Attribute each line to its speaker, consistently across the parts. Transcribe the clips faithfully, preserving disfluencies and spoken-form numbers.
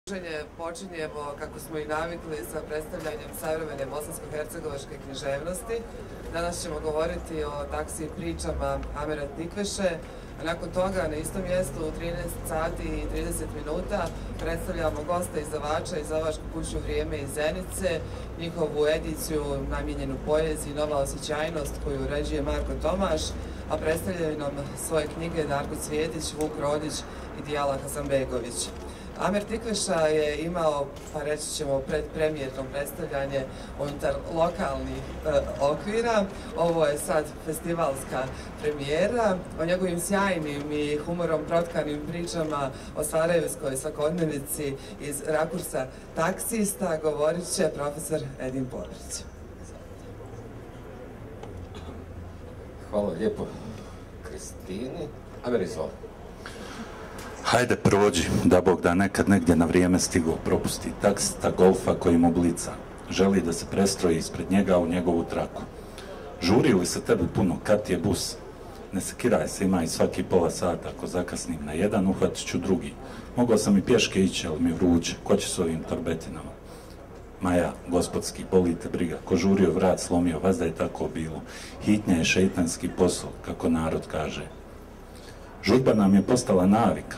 Speaker 1: Počinjemo, kako smo i navikli, sa predstavljanjem savremene bosansko-hercegovačke književnosti. Danas ćemo govoriti o taksi pričama Amera Tikveše, a nakon toga na istom mjestu u trinaest sati i trideset minuta predstavljamo gosta iz Avača, iz Avačku kuću Vrijeme iz Zenice, njihovu ediciju namijenjenu poeziji Nova osjećajnost koju uređuje Marko Tomaš, a predstavljaju nam svoje knjige Darko Cvjetić, Vuk Rodić i Dijala Hasanbegović. Amer Tikveša je imao, pa reći ćemo, predpremijerno predstavljanje unutar lokalnih e, okvira. Ovo je sad festivalska premijera. O njegovim sjajnim i humorom protkanim pričama o sarajevskoj svakodnevici iz rakursa taksista govorit će profesor Edin Povrić.
Speaker 2: Hvala lijepo Kristini. Amer, izvoli.
Speaker 3: Hajde prođi, da Bog da nekad negdje na vrijeme stigo, propusti taksista golfa koji mu blica. Želi da se prestroji ispred njega u njegovu traku. Žuri li se tebi puno, kad ti je bus? Ne sekiraj se, ima i svaki pola sata. Ako zakasnim na jedan, uhvatit ću drugi. Mogao sam i pješke ići, ali mi vruće. Ko će s ovim torbetinama? Ma ja, gospodski, boli te briga. Ko žurio vrat slomio, vas da je tako bilo. Hitnja je šeitanski posao, kako narod kaže. Žurba nam je postala navika.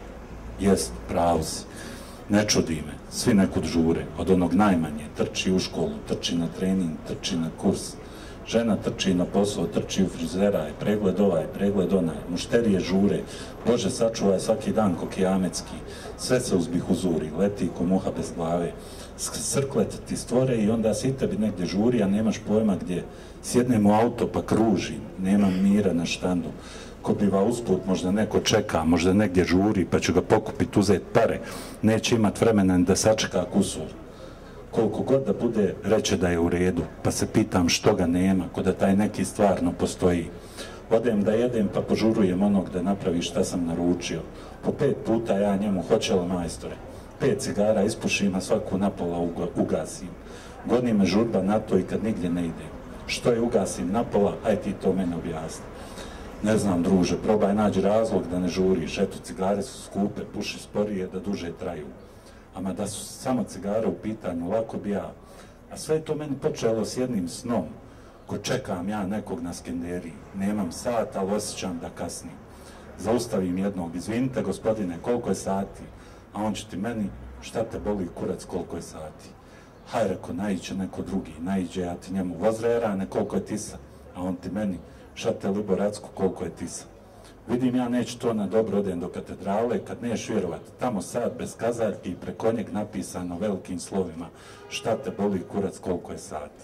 Speaker 3: Jest, pravo si. Ne čudi me. Svi nekud žure. Od onog najmanje. Trči u školu, trči na trening, trči na kurs. Žena trči na posao, trči u frizera, pregled ovaj, pregled onaj. Mušterije žure. Bože, sačuvaj svaki dan ko kijametski. Sve se uzbih uzuri. Leti ko muha bez glave. Srklet ti stvore i onda si tebi negdje žuri, a nemaš pojma gdje. Sjednem u auto pa kružim. Nemam mira na štandu. Ko biva usput, možda neko čeka, možda negdje žuri, pa ću ga pokupiti, uzeti pare. Neće imat vremena da sačeka kusur. Koliko god da bude, reće da je u redu, pa se pitam što ga nema, ko da taj neki stvarno postoji. Odem da jedem, pa požurujem onog da napravi šta sam naručio. Po pet puta ja njemu, hoće li majstore? Pet cigara ispušim, a svaku napola ugasim. Godni me žurba na to i kad nigdje ne idem. Što je ugasim napola, aj ti to mene objasni. Ne znam, druže, probaj nađi razlog da ne žuriš. Eto, cigare su skupe, puši sporije da duže traju. Ama da su samo cigare u pitanju, lako bi ja. A sve je to meni počelo s jednim snom. Ko čekam ja nekog na skenderiji. Nemam sat, ali osjećam da kasnim. Zaustavim jednog, izvinite gospodine, koliko je sati? A on će ti meni, šta te boli kurac, koliko je sati? Haj, reko, naiđe neko drugi, naiđe ja ti njemu vozrerane, koliko je tisa? A on ti meni, šta te Liboracku, koliko je tisa. Vidim ja neću to na dobro, odem do katedrale, kad neš vjerovat, tamo sad bez kazarki i preko njeg napisano velikim slovima, šta te boli kurac, koliko je sati.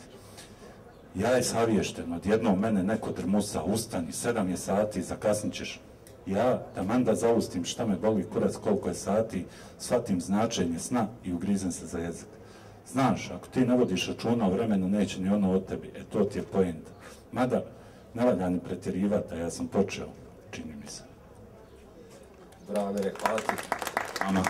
Speaker 3: Ja je savješten, odjednom mene neko drmusa, ustani, sedam je sati, zakasnit ćeš. Ja, taman da zaustim šta me boli kurac, koliko je sati, shvatim značenje sna i ugrizem se za jezik. Znaš, ako ti ne vodiš računa o vremenu, neće ni ono od tebi, e to ti je poenta. Mada, ne valja ni pretjerivati, a ja sam počeo, čini mi se.
Speaker 2: Bravo, Amere, hvala ti.
Speaker 3: Ama.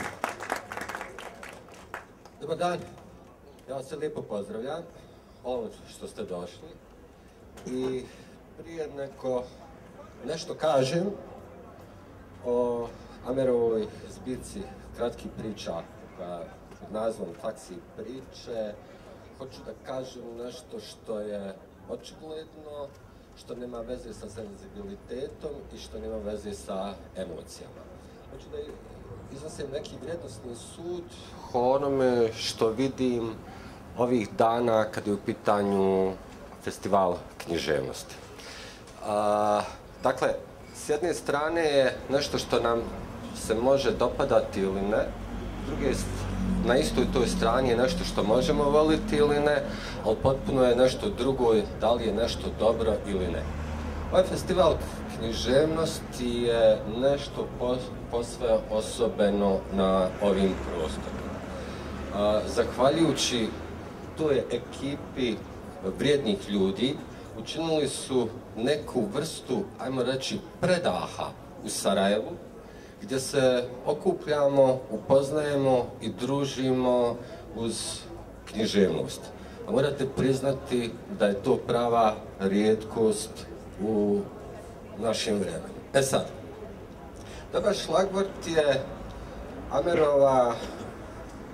Speaker 2: Dobar dan, ja vas se lijepo pozdravljam, hvala što ste došli. I prije neko nešto kažem o Amerovoj zbirci kratkih priča pod nazvom Taksi priče, hoću da kažem nešto što je očigledno, što nema veze sa senzibilitetom i što nema veze sa emocijama. Hoću da iznosim neki vrijednosni sud o onome što vidim ovih dana kad je u pitanju festival književnosti. A, dakle, s jedne strane je nešto što nam se može dopadati ili ne, s druge na istoj toj strani je nešto što možemo voliti ili ne, ali potpuno je nešto drugo, da li je nešto dobro ili ne. Ovaj festival književnosti je nešto posve osobeno na ovim prostorima. Zahvaljujući toj ekipi vrijednih ljudi, učinili su neku vrstu, ajmo reći, predaha u Sarajevu, gdje se okupljamo, upoznajemo i družimo uz književnost. A morate priznati da je to prava rijetkost u našem vremenu. E sad, dobar šlagvort je Amerova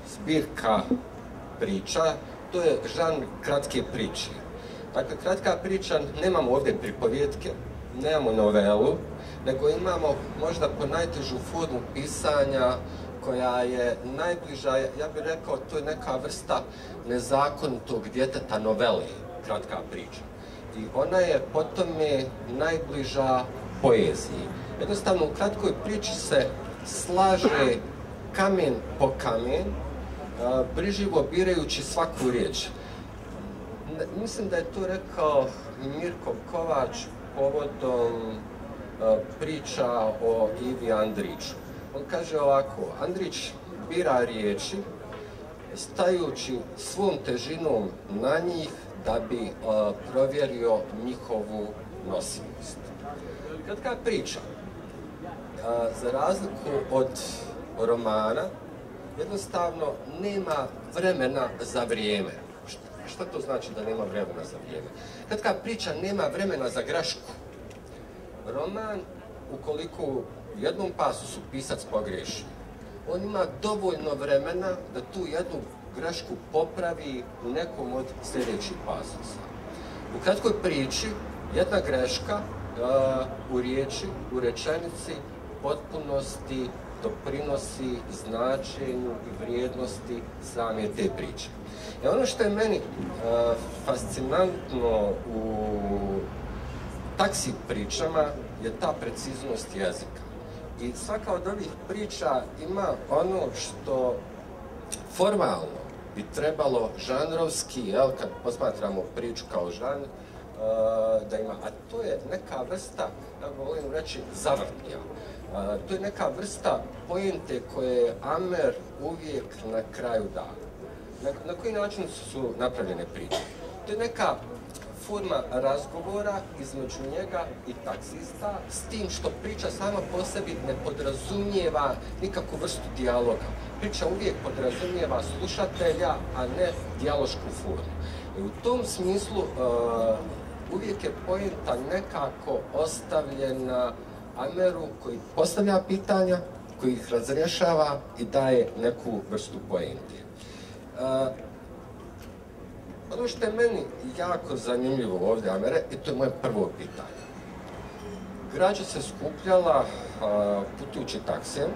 Speaker 2: zbirka priča, to je žanr kratke priče. Dakle, kratka priča, nemamo ovdje pripovjetke, nemamo novelu, nego imamo možda po najtežu formu pisanja koja je najbliža, ja bih rekao, to je neka vrsta nezakonitog djeteta novele, kratka priča. I ona je po tome najbliža poeziji. Jednostavno, u kratkoj priči se slaže kamen po kamen, brižljivo birajući svaku riječ. Mislim da je to rekao Mirko Kovač povodom priča o Ivi Andriću. On kaže ovako, Andrić bira riječi stajući svom težinom na njih da bi uh, provjerio njihovu nosivost. Kratka priča, uh, za razliku od romana, jednostavno nema vremena za vrijeme. Šta, šta to znači da nema vremena za vrijeme? Kratka priča nema vremena za grešku. Roman, ukoliko u jednom pasusu pisac pogriješi, on ima dovoljno vremena da tu jednu grešku popravi u nekom od sljedećih pasusa. U kratkoj priči jedna greška uh, u riječi, u rečenici, potpunosti doprinosi značenju i vrijednosti same te priče. I ono što je meni uh, fascinantno u taksi pričama je ta preciznost jezika. I svaka od ovih priča ima ono što formalno bi trebalo žanrovski, jel, kad posmatramo priču kao žanr, uh, da ima, a to je neka vrsta, ja volim reći, zavrtnja. Uh, to je neka vrsta poente koje je Amer uvijek na kraju da. Na, na koji način su napravljene priče? To je neka forma razgovora između njega i taksista, s tim što priča sama po sebi ne podrazumijeva nikakvu vrstu dijaloga. Priča uvijek podrazumijeva slušatelja, a ne dijalošku formu. I u tom smislu uh, uvijek je poenta nekako ostavljena Ameru koji postavlja pitanja, koji ih razrješava i daje neku vrstu poente. Uh, Ono što je meni jako zanimljivo ovdje, Amere, i to je moje prvo pitanje. Građa se skupljala a, putujući taksijem.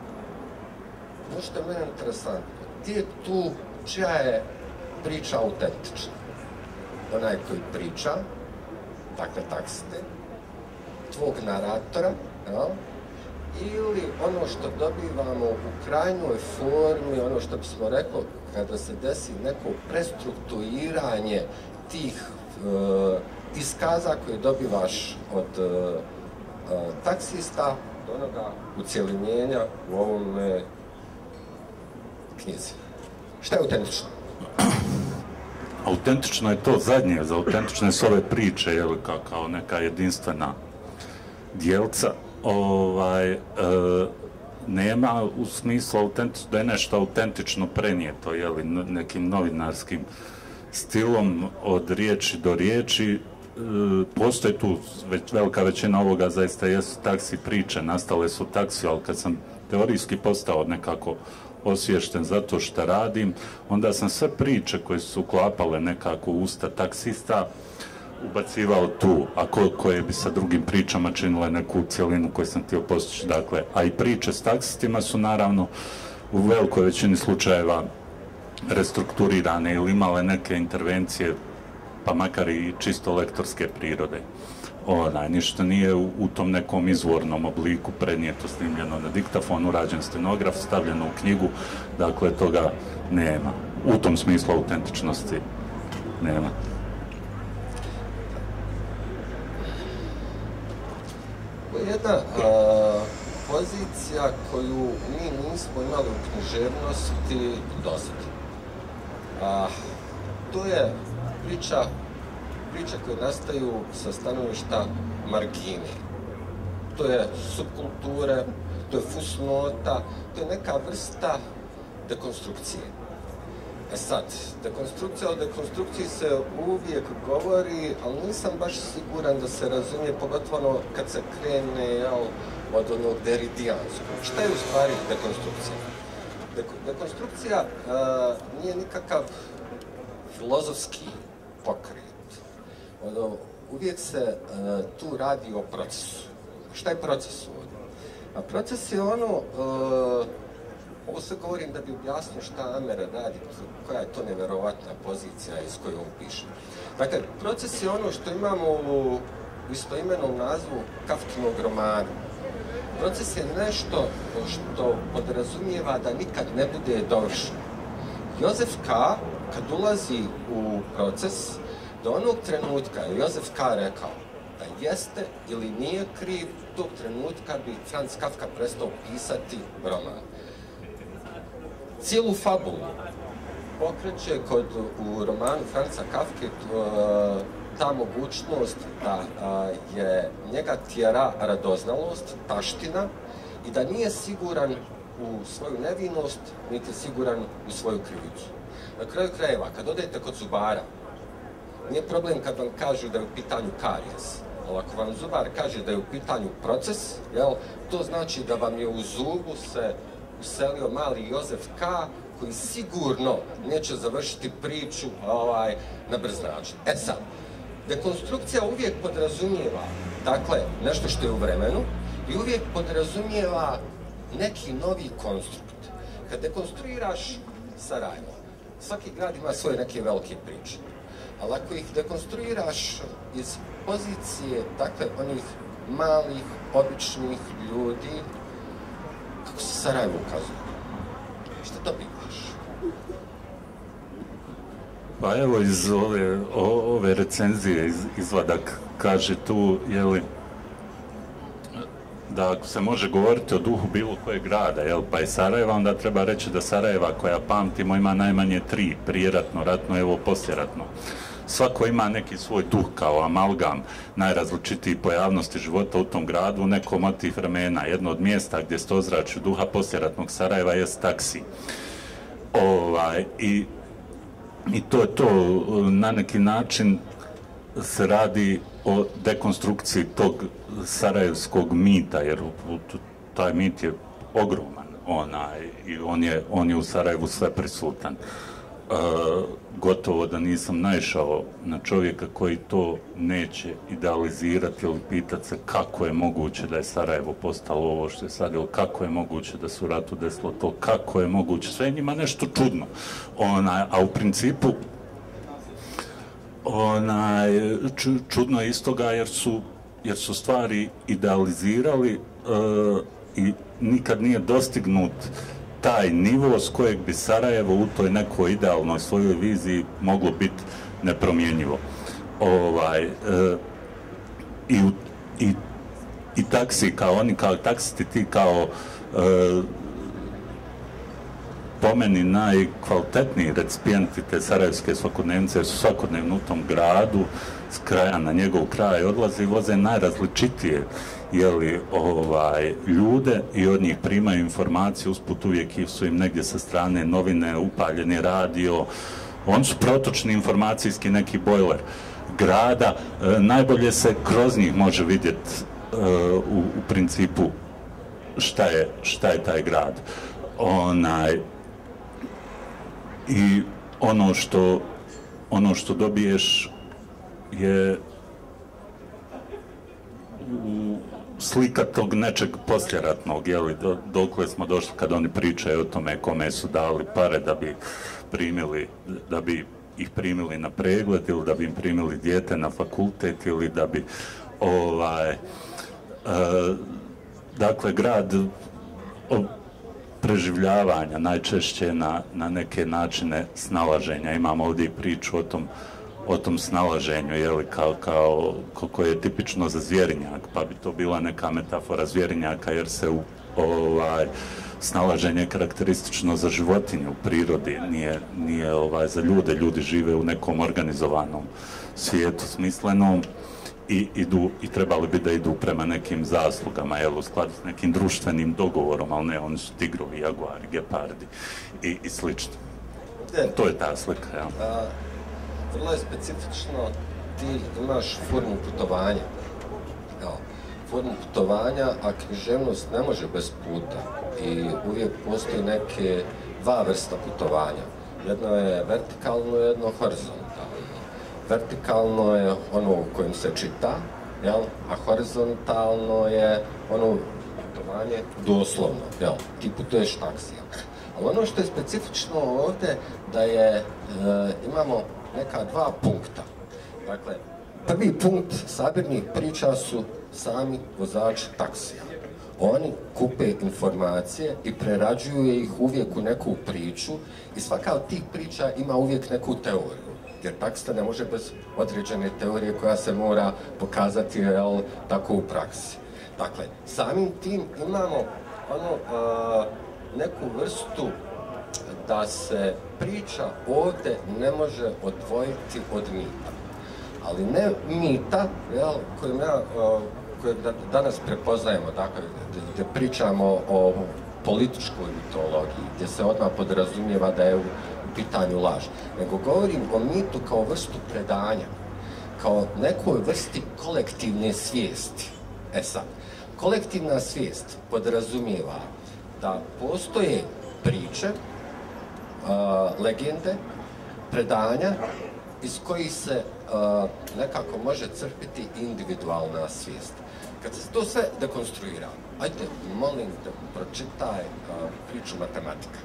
Speaker 2: Ono što je meni interesantno, gdje je tu, čija je priča autentična? Onaj koji priča, dakle taksiste, tvog naratora, ja? Ili ono što dobivamo u krajnjoj formi, ono što bismo rekli, kada se desi neko prestrukturiranje tih e, iskaza koje dobivaš od e, taksista do onoga ucjelenjenja u ovom e, knjizi. Šta je autentično?
Speaker 3: Autentično je to zadnje, za autentične su ove priče, jel, kao, kao neka jedinstvena djelca. Ovaj, e, nema u smislu autentično, da je nešto autentično prenijeto, jeli, nekim novinarskim stilom od riječi do riječi. E, postoje tu već, velika većina ovoga zaista jesu taksi priče, nastale su taksi, ali kad sam teorijski postao nekako osviješten zato što radim, onda sam sve priče koje su uklapale nekako u usta taksista ubacivao tu, a ko, koje bi sa drugim pričama činile neku cjelinu koju sam htio postići. Dakle, a i priče s taksistima su naravno u velikoj većini slučajeva restrukturirane ili imale neke intervencije, pa makar i čisto lektorske prirode. Onaj, ništa nije u, u tom nekom izvornom obliku prenijeto, snimljeno na diktafon, urađen stenograf, stavljeno u knjigu, dakle toga nema. U tom smislu autentičnosti nema.
Speaker 2: Jedna a, pozicija koju mi nismo imali u književnosti dosad. A, to je priča, priča koje nastaju sa stanovišta margine. To je subkulture, to je fusnota, to je neka vrsta dekonstrukcije. E sad, dekonstrukcija o dekonstrukciji se uvijek govori, ali nisam baš siguran da se razumije, pogotovo kad se krene, jel, od onog deridijanskog. Šta je u stvari dekonstrukcija? Dekonstrukcija uh, nije nikakav filozofski pokret. Ono, uvijek se uh, tu radi o procesu. Šta je proces ovdje? A proces je ono, uh, ovo se govorim da bi objasnio šta Amer radi, koja je to nevjerovatna pozicija iz koje on piše. Dakle, proces je ono što imamo u istoimenom nazvu Kafkinog romana. Proces je nešto što podrazumijeva da nikad ne bude dovršen. Josef K. kad ulazi u proces, do onog trenutka je Josef K. rekao da jeste ili nije kriv, tog trenutka bi Franz Kafka prestao pisati roman. Cijelu fabulu pokreće kod, u romanu Franza Kafke ta mogućnost da a, je njega tjera radoznalost, taština i da nije siguran u svoju nevinost, niti siguran u svoju krivicu. Na kraju krajeva, kad odete kod zubara, nije problem kad vam kažu da je u pitanju karijes, ali ako vam zubar kaže da je u pitanju proces, jel, to znači da vam je u zubu se uselio mali Josef K. koji sigurno neće završiti priču ovaj, na brz način. E sad, dekonstrukcija uvijek podrazumijeva, dakle, nešto što je u vremenu i uvijek podrazumijeva neki novi konstrukt. Kad dekonstruiraš Sarajevo, svaki grad ima svoje neke velike priče, ali ako ih dekonstruiraš iz pozicije, dakle, onih malih, običnih ljudi, kako se Sarajevo ukazuje? Šta to pitaš?
Speaker 3: Pa evo iz ove, ove recenzije iz, izvadak kaže tu, jeli, da ako se može govoriti o duhu bilo kojeg grada, jel, pa i Sarajeva, onda treba reći da Sarajeva koja pamtimo ima najmanje tri, prijeratno, ratno, evo poslijeratno. Svako ima neki svoj duh kao amalgam najrazličitijih pojavnosti života u tom gradu, u nekom od tih vremena. Jedno od mjesta gdje se ozračju duha poslijeratnog Sarajeva jest taksi. Ovaj, i, I to je to, na neki način se radi o dekonstrukciji tog sarajevskog mita, jer taj mit je ogroman, onaj, i on je, on je u Sarajevu sve prisutan. E, gotovo da nisam naišao na čovjeka koji to neće idealizirati ili pitati se kako je moguće da je Sarajevo postalo ovo što je sad, ili kako je moguće da su u ratu desilo to, kako je moguće, sve njima nešto čudno. Onaj, a u principu onaj, čudno je istoga jer su, jer su stvari idealizirali e, i nikad nije dostignut taj nivo s kojeg bi Sarajevo u toj nekoj idealnoj svojoj viziji moglo biti nepromjenjivo. Ovaj, e, i, i, i taksi kao oni, kao taksisti, ti kao e, po meni najkvalitetniji recipijenti te sarajevske svakodnevnice, jer su svakodnevno u tom gradu, s kraja na njegov kraj odlaze i voze najrazličitije jeli, ovaj, ljude i od njih primaju informacije, usput uvijek su im negdje sa strane novine, upaljeni radio, oni su protočni informacijski neki bojler grada, e, najbolje se kroz njih može vidjeti e, u, u principu šta je, šta je taj grad. Onaj, i ono što, ono što dobiješ je u slika tog nečeg posljeratnog, jeli, do, dokle smo došli kad oni pričaju o tome kome su dali pare da bi primili, da bi ih primili na pregled ili da bi im primili dijete na fakultet ili da bi ovaj, e, dakle grad o, preživljavanja najčešće na, na neke načine snalaženja. Imamo ovdje priču o tom o tom snalaženju, jeli, kao, kao, koje je tipično za zvjerinjak, pa bi to bila neka metafora zvjerinjaka, jer se u, ovaj, snalaženje je karakteristično za životinju u prirodi, nije, nije ovaj, za ljude, ljudi žive u nekom organizovanom svijetu smislenom i, idu, i trebali bi da idu prema nekim zaslugama, jel, u skladu s nekim društvenim dogovorom, ali ne, oni su tigrovi, jaguari, gepardi i, i slično. De, to je ta slika, jel.
Speaker 2: A... Vrlo je specifično, ti imaš formu putovanja, ja, formu putovanja, a književnost ne može bez puta i uvijek postoji neke dva vrsta putovanja. Jedno je vertikalno, jedno horizontalno. Vertikalno je ono u kojem se čita, jel? A horizontalno je ono putovanje doslovno, jel? Ti putuješ taksijem. Ali ono što je specifično ovdje, da je, e, imamo neka dva punkta. Dakle, prvi punkt sabirnih priča su sami vozači taksija. Oni kupe informacije i prerađuju ih uvijek u neku priču i svaka od tih priča ima uvijek neku teoriju. Jer taksista ne može bez određene teorije koja se mora pokazati, jel, tako u praksi. Dakle, samim tim imamo ono, uh, neku vrstu da se priča ovdje ne može odvojiti od mita. Ali ne mita, jel, kojim ja, uh, koje danas prepoznajemo, dakle, gdje pričamo o političkoj mitologiji, gdje se odmah podrazumijeva da je u pitanju laž, nego govorim o mitu kao vrstu predanja, kao nekoj vrsti kolektivne svijesti. E sad, kolektivna svijest podrazumijeva da postoje priče, uh, legende, predanja, iz kojih se uh, nekako može crpiti individualna svijest. Kad se to sve dekonstruira, ajde, molim te, pročitaj uh, priču matematika.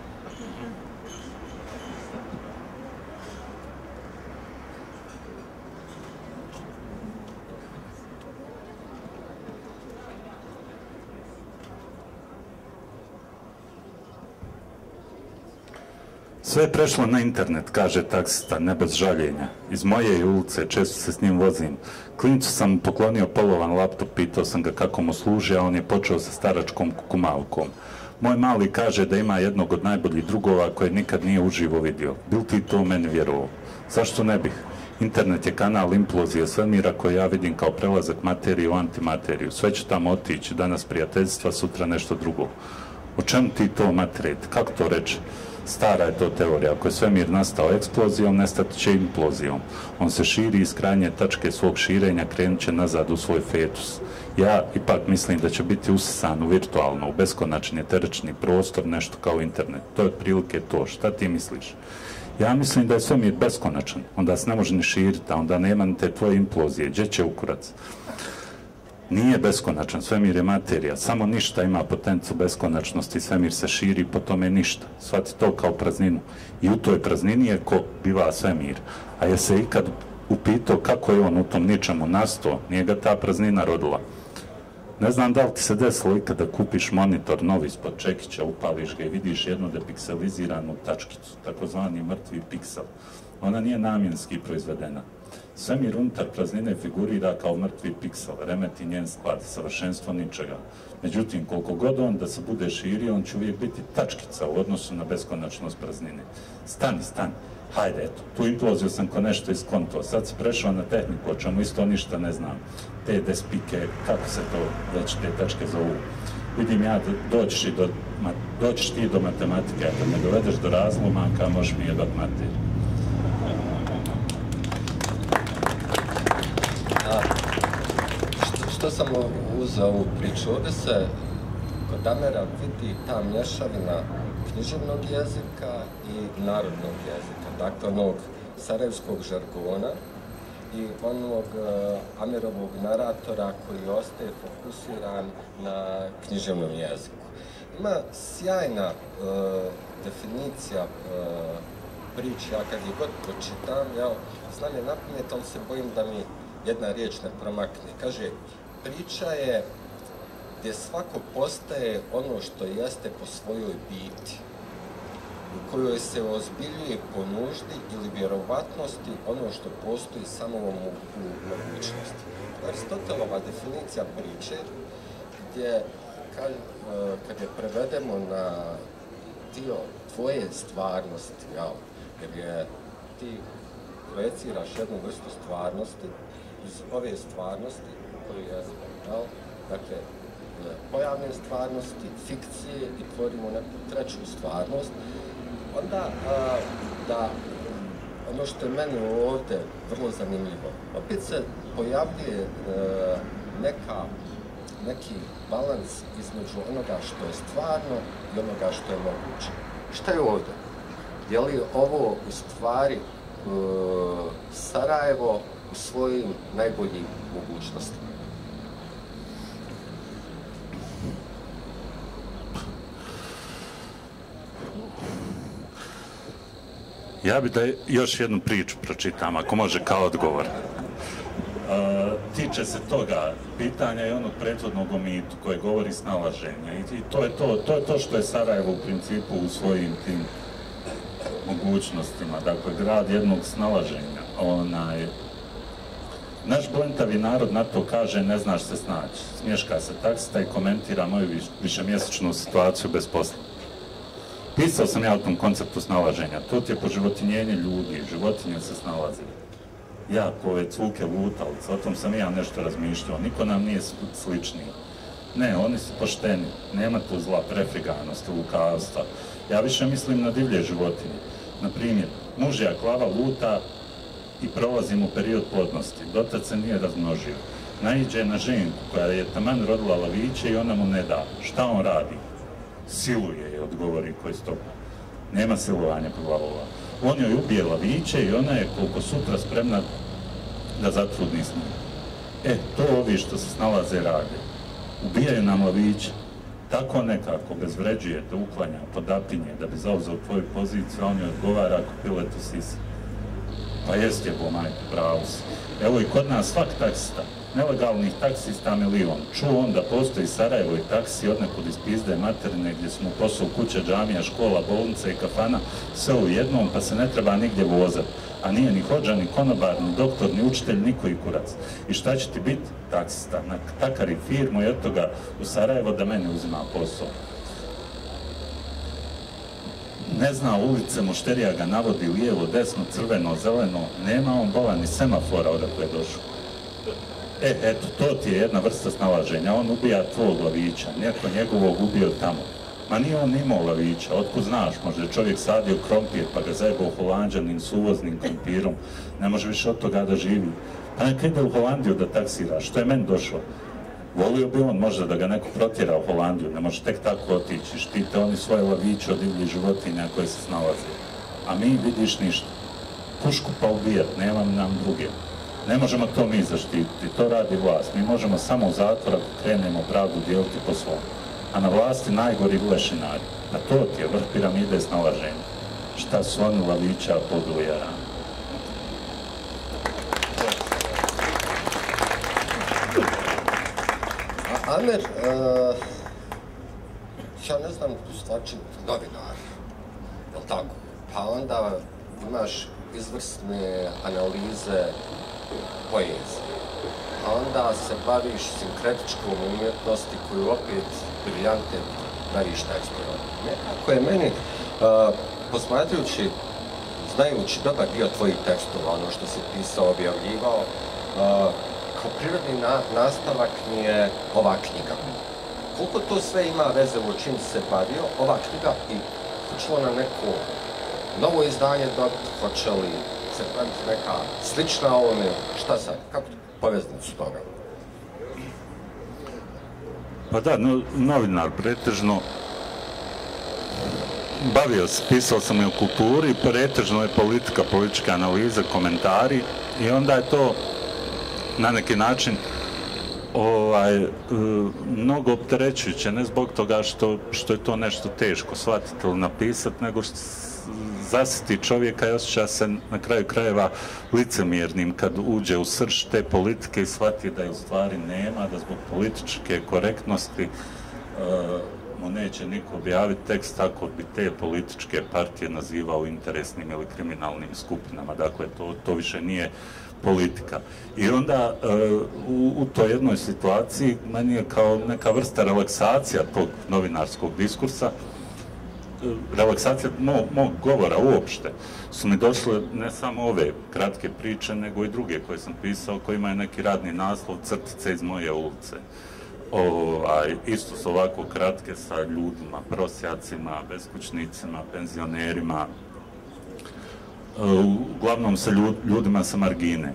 Speaker 3: Sve je prešlo na internet, kaže taksista, ne bez žaljenja. Iz moje ulice, često se s njim vozim. Klincu sam mu poklonio polovan laptop, pitao sam ga kako mu služi, a on je počeo sa staračkom kukumavkom. Moj mali kaže da ima jednog od najboljih drugova koje nikad nije uživo vidio. Bil ti to meni vjerovao? Zašto ne bih? Internet je kanal implozije svemira koji ja vidim kao prelazak materije u antimateriju. Sve će tamo otići, danas prijateljstva, sutra nešto drugo. O čemu ti to matret? Kako to reći? Stara je to teorija. Ako je svemir nastao eksplozijom, nestati će implozijom. On se širi iz krajnje tačke svog širenja, krenut će nazad u svoj fetus. Ja ipak mislim da će biti usisan u virtualno, u beskonačni eterični prostor, nešto kao internet. To je otprilike to. Šta ti misliš? Ja mislim da je svemir beskonačan. Onda se ne može ni širiti, a onda nema ni te tvoje implozije. Gdje će ukurac? Nije beskonačan, svemir je materija, samo ništa ima potencu beskonačnosti, svemir se širi, po tome ništa. Shvati to kao prazninu. I u toj praznini je ko biva svemir. A je se ikad upitao kako je on u tom ničemu nastao, nije ga ta praznina rodila. Ne znam da li ti se desilo ikad da kupiš monitor novi ispod čekića, upališ ga i vidiš jednu depikseliziranu tačkicu, takozvani mrtvi piksel. Ona nije namjenski proizvedena. Svemir unutar praznine figurira kao mrtvi piksel, remeti njen sklad, savršenstvo ničega. Međutim, koliko god on da se bude širio, on će uvijek biti tačkica u odnosu na beskonačnost praznine. Stani, stani, hajde, eto, tu imploziju sam ko nešto iskonto, sad si prešao na tehniku, o čemu isto ništa ne znam. Te despike, kako se to već te tačke zovu. Vidim ja, doćiš, i do, doćiš ti do matematike, a kad me dovedeš do razlomaka, možeš mi jebat materiju.
Speaker 2: Što, što sam uzeo ovu priču? Ovdje se kod Amera vidi ta mješavina književnog jezika i narodnog jezika, dakle onog sarajevskog žargona i onog uh, Amerovog naratora koji ostaje fokusiran na književnom jeziku. Ima sjajna uh, definicija uh, priče, ja kad je god pročitam, ja znam je napamet, ali se bojim da mi jedna riječ ne promakne. Kaže, priča je gdje svako postaje ono što jeste po svojoj biti, u kojoj se ozbiljuje po nuždi ili vjerovatnosti ono što postoji samo u mogućnosti. Aristotelova definicija priče, gdje kad, kad je prevedemo na dio tvoje stvarnosti, jel? Jer je ti projeciraš jednu vrstu stvarnosti iz ove stvarnosti koju je, jel? Dakle, pojavne stvarnosti, fikcije i tvorimo neku treću stvarnost, onda a, da ono što je meni ovdje vrlo zanimljivo, opet se pojavljuje e, neka, neki balans između onoga što je stvarno i onoga što je moguće. šta je ovdje? Je li ovo u stvari uh, Sarajevo u svojim najboljim mogućnostima?
Speaker 3: Ja bih da još jednu priču pročitam, ako može kao odgovor. Uh, tiče se toga pitanja i onog prethodnog o mitu koje govori snalaženja. I, i to, je to, to je to što je Sarajevo u principu u svojim tim mogućnostima. Dakle, grad jednog snalaženja. Onaj, naš blentavi narod na to kaže ne znaš se snaći. Smješka se taksista i komentira moju viš, višemjesečnu situaciju bez posla. Pisao sam ja o tom konceptu snalaženja. To ti je poživotinjenje ljudi. Životinje se snalaze. Ja, ove cuke lutalice, o tom sam i ja nešto razmišljao. Niko nam nije sličniji. Ne, oni su pošteni. Nema tu zla, prefriganosti, lukavstva. Ja više mislim na divlje životinje. Na primjer, mužja klava luta i prolazi mu period plodnosti. Dotad se nije razmnožio. Naiđe na ženku koja je taman rodila laviće i ona mu ne da. Šta on radi? Siluje je, odgovori koji stopa. Nema silovanja po glavova. On joj ubije laviće i ona je koliko sutra spremna da zatrudni s njim. E, to ovi što se snalaze rade. Ubijaju nam laviće. Tako nekako bezvređuje te, uklanja, podapinje da bi zauzeo tvoju poziciju, a on joj odgovara ako piletu sisi. Pa jest jebo majke, pravo si. Evo i kod nas svak taksista, nelegalnih taksista milion. Čuo on da postoji Sarajevo i taksi odnekud iz pizde materine gdje su mu posao kuća, džamija, škola, bolnica i kafana, sve u jednom pa se ne treba nigdje vozati. A nije ni hođa, ni konobar, ni doktor, ni učitelj, niko i kurac. I šta će ti biti? Taksista. Takari firmu i od toga u Sarajevo da meni uzima posao. Ne zna ulice, mušterija ga navodi lijevo, desno, crveno, zeleno, nema on bola ni semafora odakle je došao. E, eto, to ti je jedna vrsta snalaženja, on ubija tvojeg lavića, neko njegovog ubio tamo. Ma nije on imao lavića, otkud znaš, možda je čovjek sadio krompir pa ga zajebao holanđanin s uvoznim krompirom, ne može više od toga da živi. Pa neka ide u Holandiju da taksira, što je meni došlo? Volio bi on možda da ga neko protjera u Holandiju, ne može tek tako otići, štite oni svoje laviće od divljih životinja koje se snalaze. A mi vidiš ništa. Pušku pa ubijat, nemam nam druge. Ne možemo to mi zaštititi, to radi vlast. Mi možemo samo u zatvor ako krenemo pravdu dijeliti po svom. A na vlasti najgori lešinari. A to ti je vrh piramide snalaženja. Šta su oni lavića pobili jarana.
Speaker 2: Amer, uh, ja ne znam, stvarčin novinar, je li tako? Pa onda imaš izvrsne analize poezije. A onda se baviš sinkretičkom umjetnosti koju opet briljante baviš tekstom. Nekako je meni, uh, posmatrajući, znajući dobar dio tvojih tekstova, ono što si pisao, objavljivao, uh, kao prirodni na, nastavak mi je ova knjiga. Koliko to sve ima veze u čim se bavio, ova knjiga i hoćelo na neko novo izdanje dobiti, hoće li se praviti neka slična ovome, šta sad, kako poveznicu toga?
Speaker 3: Pa da, no, novinar pretežno bavio se, pisao sam i o kulturi, pretežno je politika, političke analize, komentari i onda je to na neki način ovaj, mnogo opterećujuće, ne zbog toga što, što je to nešto teško shvatiti ili napisati, nego što zasiti čovjeka i osjeća se na kraju krajeva licemjernim kad uđe u srž te politike i shvati da je u stvari nema, da zbog političke korektnosti uh, mu neće niko objaviti tekst tako bi te političke partije nazivao interesnim ili kriminalnim skupinama. Dakle, to, to više nije politika. I onda uh, u, u toj jednoj situaciji meni je kao neka vrsta relaksacija tog novinarskog diskursa, relaksacija mog, mog govora uopšte, su mi došle ne samo ove kratke priče, nego i druge koje sam pisao, kojima je neki radni naslov Crtice iz moje ulice. Ovaj, isto su ovako kratke sa ljudima, prosjacima, beskućnicima, penzionerima, uglavnom sa ljud, ljudima sa margine.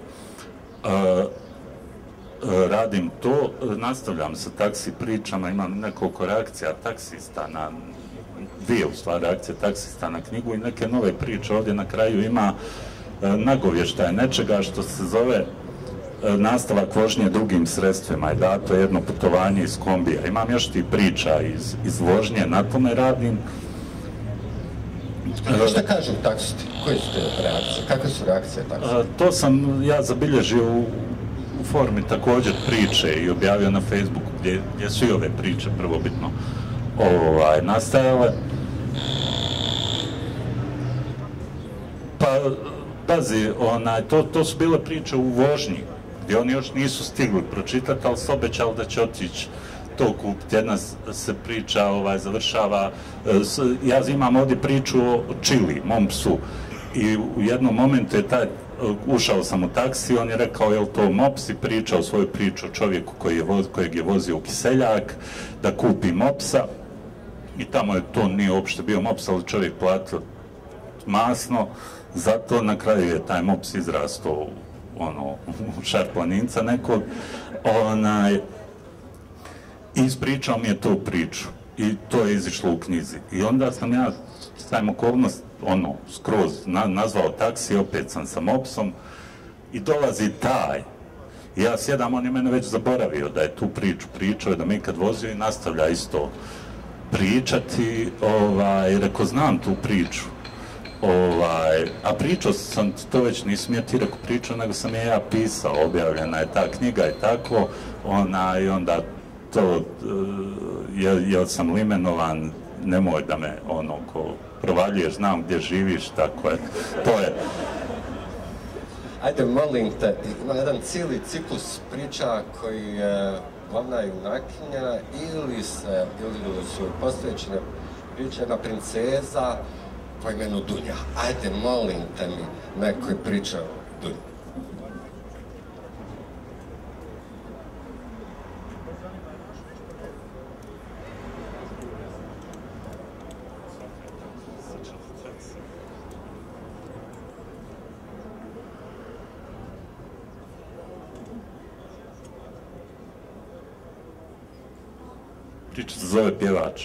Speaker 3: Radim to, nastavljam sa taksi pričama, imam nekoliko reakcija taksista na dvije u stvari akcije taksista na knjigu i neke nove priče. Ovdje na kraju ima nagovještaj nečega što se zove nastavak vožnje drugim sredstvima i dato jedno putovanje iz kombija. Imam još ti priča iz, iz vožnje, na tome radim.
Speaker 2: Šta kažu taksisti? Koje su te reakcije? Kakve su reakcije taksista?
Speaker 3: To sam ja zabilježio u, u formi također priče i objavio na Facebooku gdje, gdje su i ove priče prvobitno ovaj, nastajale. Pa, pazi, onaj, to, to su bile priče u vožnji, gdje oni još nisu stigli pročitati, ali su obećali da će otići to kupiti. Jedna se priča ovaj, završava, ja imam ovdje priču o Čili, mom psu, i u jednom momentu je taj, ušao sam u taksi, on je rekao je li to mops i pričao svoju priču o čovjeku koji je voz, kojeg je vozio u Kiseljak da kupi mopsa i tamo je to nije uopšte bio mops, ali čovjek platio masno, zato na kraju je taj mops izrastao ono, u šarplaninca nekog, onaj, i ispričao mi je tu priču i to je izišlo u knjizi. I onda sam ja stajem okolnost, ono, skroz na, nazvao taksi, opet sam sa mopsom i dolazi taj. I ja sjedam, on je mene već zaboravio da je tu priču pričao, da mi kad vozio i nastavlja isto pričati, ovaj, rekao, znam tu priču. Ovaj, a pričao sam, to već nisam ja ti rekao pričao, nego sam je ja pisao, objavljena je ta knjiga i tako, ona, i onda to, jel, jel sam li imenovan, nemoj da me ono ko provaljuješ, znam gdje živiš, tako je, to je.
Speaker 2: Ajde, molim te, ima jedan cijeli ciklus priča koji je glavna junakinja ili se, ili su postojećene priče, jedna princeza po imenu Dunja. Ajde, molim te mi, nekoj priča o Dunji.
Speaker 3: Priča se zove Pjevač.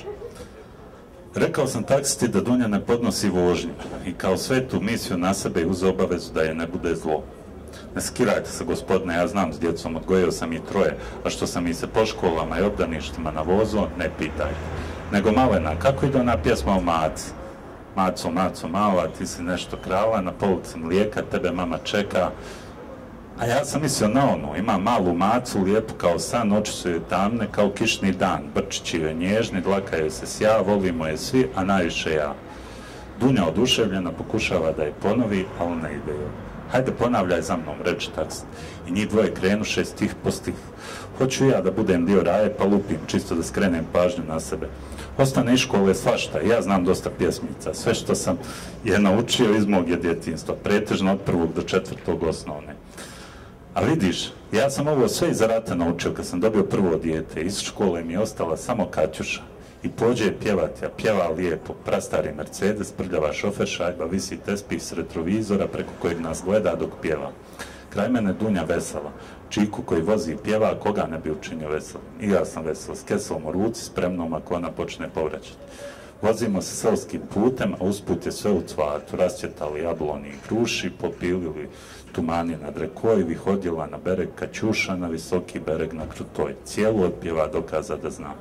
Speaker 3: Rekao sam taksisti da Dunja ne podnosi vožnju i kao svetu misiju na sebe i uz obavezu da je ne bude zlo. Ne skirajte se, gospodine, ja znam s djecom, odgojio sam i troje, a što sam i se po školama i obdaništima navozao, ne pitajte. Nego Malena, kako ide ona pjesma o Maci? Maco, Maco, mala, ti si nešto krala, na polici mlijeka, tebe mama čeka. A ja sam mislio na onu, ima malu macu, lijepu kao san, oči su joj tamne kao kišni dan, brčići joj nježni, dlaka joj se sja, volimo je svi, a najviše ja. Dunja oduševljena pokušava da je ponovi, ali ne ide joj. Hajde ponavljaj za mnom, reče taksit. I njih dvoje krenuše stih po stih. Hoću ja da budem dio raje, pa lupim, čisto da skrenem pažnju na sebe. Ostane iz škole svašta, ja znam dosta pjesmica, sve što sam je naučio iz mog je djetinjstva, pretežno od prvog do četvrtog osnovne. A vidiš, ja sam ovo sve iza rata naučio kad sam dobio prvo dijete, iz škole mi je ostala samo Katjuša. I pođe pjevati, a pjeva lijepo, prastari Mercedes, prljava šofer šajba, visi tespih s retrovizora preko kojeg nas gleda dok pjeva. Kraj mene Dunja vesela, Čiku koji vozi i pjeva, koga ne bi učinio veselim. I ja sam vesel, s kesom u ruci, spremnom ako ona počne povraćati. Vozimo se selskim putem, a usput je sve u cvatu, rascvjetali jabloni i kruši, popilili tumani nad rekoj, vihodila na bereg Kaćuša, na visoki bereg na Krutoj. Cijelu otpjeva dokaza da znam.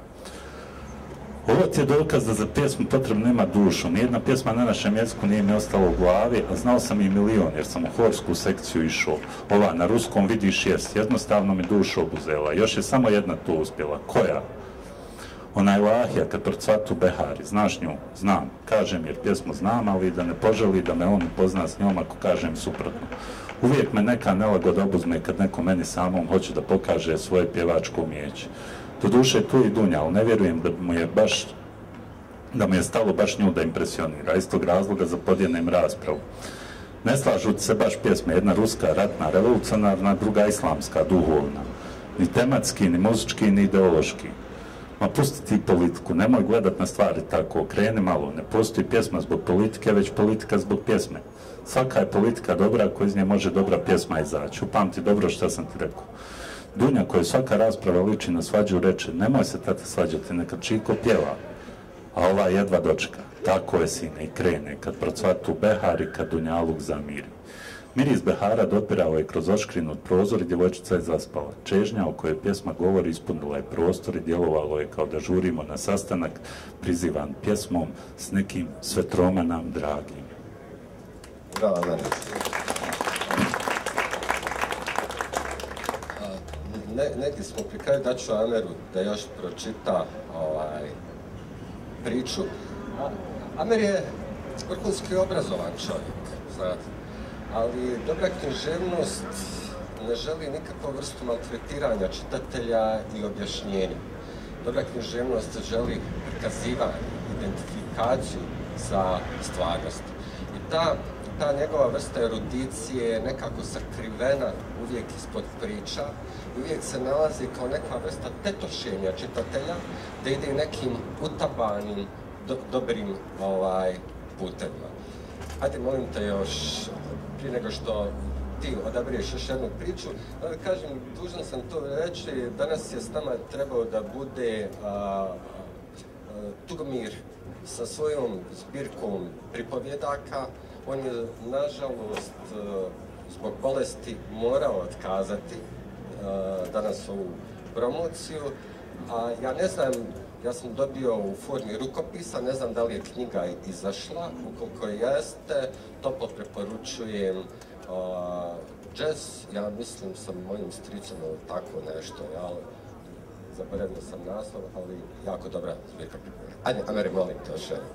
Speaker 3: Ovo ti je dokaz da za pjesmu potrebno nema dušu. Nijedna pjesma na našem jeziku nije mi ostala u glavi, a znao sam i milion, jer sam u horsku sekciju išao. Ova na ruskom vidiš jest, jednostavno mi dušu obuzela. Još je samo jedna tu uspjela. Koja? Ona je Lahija kad procvatu behari. Znaš nju? Znam. Kažem jer pjesmu znam, ali da ne poželi da me on upozna s njom ako kažem suprotno. Uvijek me neka nelagoda obuzme kad neko meni samom hoće da pokaže svoje pjevačko umijeće. Doduše tu i Dunja, ali ne vjerujem da mu je baš, da mu je stalo baš nju da impresionira. Iz tog razloga zapodjenem raspravu. Ne slažu se baš pjesme, jedna ruska, ratna, revolucionarna, druga islamska, duhovna. Ni tematski, ni muzički, ni ideološki. Ma pusti ti politiku, nemoj gledat na stvari tako, okreni malo, ne postoji pjesma zbog politike, već politika zbog pjesme. Svaka je politika dobra ako iz nje može dobra pjesma izaći. Upamti dobro što sam ti rekao. Dunja, koja svaka rasprava liči na svađu, reče, nemoj se tata svađati, neka Čiko pjeva. a ova jedva dočeka. Tako je, sine, i krene, kad procvatu behar i kad dunjaluk zamiri. Miris behara dopirao je kroz oškrinut prozor i djevojčica je zaspala. Čežnja o kojoj pjesma govori ispunila je prostor i djelovalo je kao da žurimo na sastanak prizivan pjesmom s nekim svetroma nam dragim.
Speaker 2: Bravo, Amere. Ne, negdje smo pri kraju, daću Ameru da još pročita ovaj, priču. Amer je vrhunski obrazovan čovjek, znate. Ali dobra književnost ne želi nikakvu vrstu maltretiranja čitatelja i objašnjenja. Dobra književnost želi prikazivanje, identifikaciju sa stvarnosti. I ta, ta njegova vrsta erudicije je nekako sakrivena uvijek ispod priča i uvijek se nalazi kao neka vrsta tetošenja čitatelja da ide nekim utabanim, do, dobrim ovaj, putevima. Ajde, molim te još, prije nego što ti odabriješ još jednu priču, da kažem, dužan sam to reći, danas je s nama trebao da bude a, a, Tugomir sa svojom zbirkom pripovjedaka. On je, nažalost, zbog bolesti morao otkazati a, danas ovu promociju, a ja ne znam, ja sam dobio u formi rukopisa, ne znam da li je knjiga izašla, ukoliko jeste, toplo preporučujem uh, jazz, ja mislim sa mojim stricom ili tako nešto, ja zaboravio sam naslov, ali jako dobra zbirka pripovjedaka. Ajde, Amere, molim te još jedno.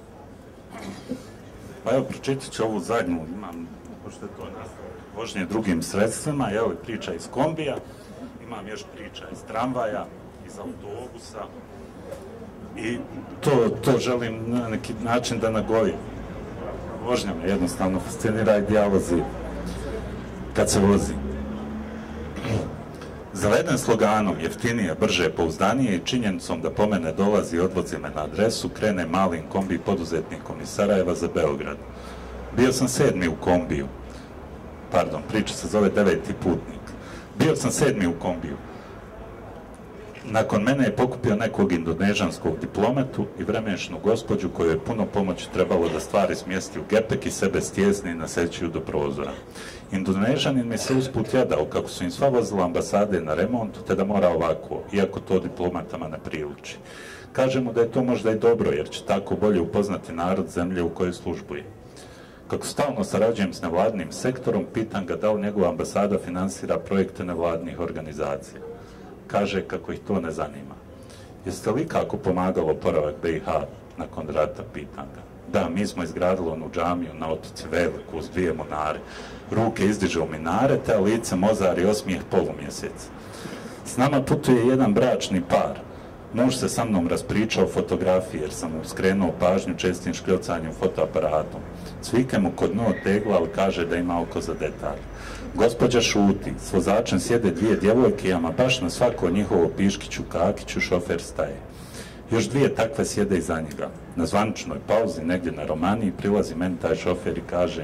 Speaker 3: Pa evo, pročitat ću ovu zadnju, imam, pošto je to naslov, vožnje drugim sredstvima, je li priča iz kombija, imam još priča iz tramvaja, iz autobusa, i to, to želim na neki način da nagojim. Vožnja me jednostavno fascinira i dijalozi kad se vozi. Zaveden sloganom jeftinije, brže, pouzdanije i činjenicom da po mene dolazi i odvozi me na adresu, krene malim kombi poduzetnikom iz Sarajeva za Beograd. Bio sam sedmi u kombiju. Pardon, priča se zove Deveti putnik. Bio sam sedmi u kombiju. Nakon mene je pokupio nekog indonežanskog diplometu i vremenšnu gospođu koju je puno pomoći trebalo da stvari smjesti u gepek i sebe stjesni i naseći ju do prozora. Indonežanin mi se usput jadao kako su im sva vozila ambasade na remontu, te da mora ovako, iako to diplomatama ne priliči. Kaže mu da je to možda i dobro, jer će tako bolje upoznati narod zemlje u kojoj službuje. Kako stalno sarađujem s nevladnim sektorom, pitam ga da li njegova ambasada finansira projekte nevladnih organizacija. Kaže kako ih to ne zanima. Jeste li kako pomagalo oporavak be i ha nakon rata, pitam ga. Da, mi smo izgradili onu džamiju na otoci veliku uz dvije munare. Ruke izdiže u minare, te lice mozari osmijeh polumjesec. S nama putuje jedan bračni par. Muž se sa mnom raspričao fotografije jer sam mu skrenuo pažnju čestim škljocanjem fotoaparatom. Cvike mu kod dno tegla, ali kaže da ima oko za detalj. Gospođa šuti, s vozačem sjede dvije djevojke, ama baš na svako njihovo piškiću kakiću šofer staje. Još dvije takve sjede iza njega. Na zvaničnoj pauzi, negdje na Romaniji, prilazi meni taj šofer i kaže: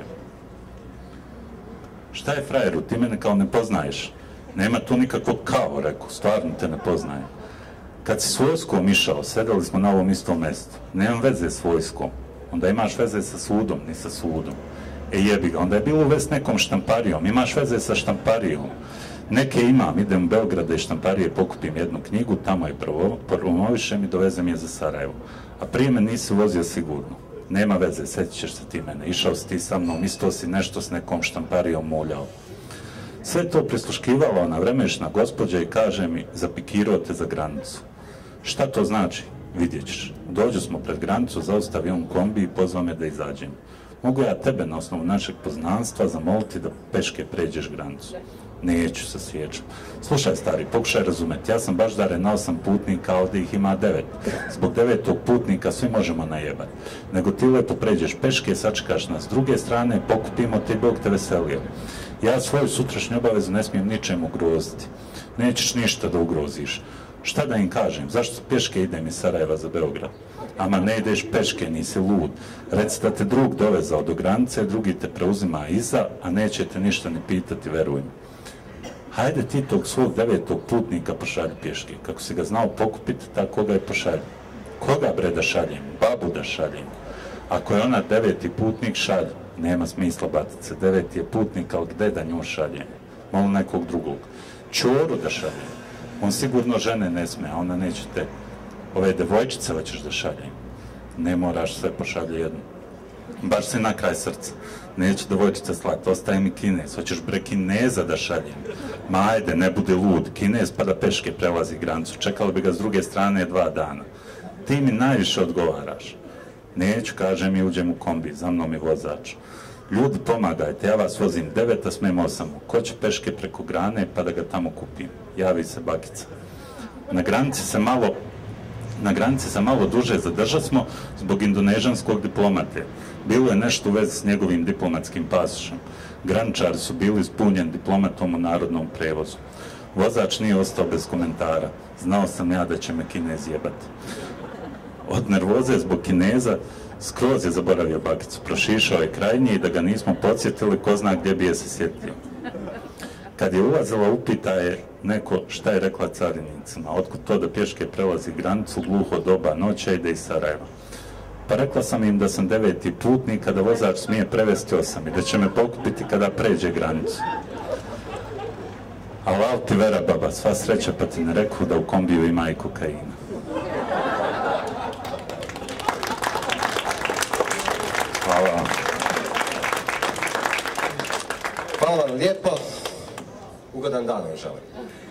Speaker 3: šta je frajeru, ti mene kao ne poznaješ? Nema tu nikakvog kao, reku, stvarno te ne poznajem. Kad si s vojskom išao, sedeli smo na ovom istom mjestu. Nemam veze s vojskom. Onda imaš veze sa sudom, ni sa sudom. E jebi ga, onda je bilo uvez nekom štamparijom. Imaš veze sa štamparijom. Neke imam, idem u Beograd i štamparije pokupim jednu knjigu, tamo je promovišem i dovezem je za Sarajevo. A prije me nisi vozio sigurno. Nema veze, sjetit ćeš se ti mene. Išao si ti sa mnom, isto si nešto s nekom štamparijom muljao. Sve to prisluškivala ona vremešna gospođa i kaže mi: zapikirao te za granicu. Šta to znači? Vidjet ćeš. Dođu smo pred granicu, zaustavi on kombi i pozva me da izađem. Mogu ja tebe na osnovu našeg poznanstva zamoliti da peške pređeš granicu? Neću, se svijećam. Slušaj, stari, pokušaj razumeti. Ja sam baš dare na osam putnika, ovdje ih ima devet. Zbog devetog putnika svi možemo najebati. Nego ti lepo pređeš peške, sačekaš nas s druge strane, pokupimo te i Bog te veselio. Ja svoju sutrašnju obavezu ne smijem ničem ugroziti. Nećeš ništa da ugroziš. Šta da im kažem? Zašto pješke idem iz Sarajeva za Beograd? Ama ne ideš peške, nisi lud. Reci da te drug dovezao do granice, drugi te preuzima iza, a nećete ništa ni pitati, veruj mi. Hajde ti tog svog devetog putnika pošalji pješke. Kako si ga znao pokupiti, tako ga je pošalji. Koga bre da šaljem? Babu da šaljem. Ako je ona deveti putnik, šalj. Nema smisla batit se. Deveti je putnik, ali gde da nju šaljem? Malo nekog drugog. Ćoru da šaljem. On sigurno žene ne sme, a ona neće te. Ove devojčice hoćeš da šaljem. Ne moraš sve pošalje jedno. Baš si na kraj srca. Neću devojčice slati, ostaje mi Kinez. Hoćeš bre Kineza da šaljem. Ma ajde, ne budi lud. Kinez pa da peške prelazi granicu. Čekalo bi ga s druge strane dva dana. Ti mi najviše odgovaraš. Neću, kažem i uđem u kombi, za mnom je vozač. Ljudi, pomagajte, ja vas vozim devet, a smem osam. Ko će peške preko grane pa da ga tamo kupim? Javi se bakica. Na granici se malo, na granici se malo duže zadržali smo zbog indonežanskog diplomate. Bilo je nešto u vezi s njegovim diplomatskim pasošem. Graničari su bili ispunjeni diplomatom u narodnom prevozu. Vozač nije ostao bez komentara. Znao sam ja da će me Kinez jebati. Od nervoze zbog Kineza skroz je zaboravio bakicu. Prošišao je krajnji i da ga nismo podsjetili, ko zna gdje bi je se sjetio. Kad je ulazila, upita je neko šta je rekla carinicima. Otkud to da pješke prelazi granicu, gluho doba noća ide iz Sarajeva. Pa rekla sam im da sam deveti putnik, kada vozač smije prevesti osam i da će me pokupiti kada pređe granicu. Ali al ti vera baba, sva sreća pa ti ne reku da u kombiju ima i kokaina. Hvala vam.
Speaker 2: Hvala vam lijepo. Ugodan dan vam želim.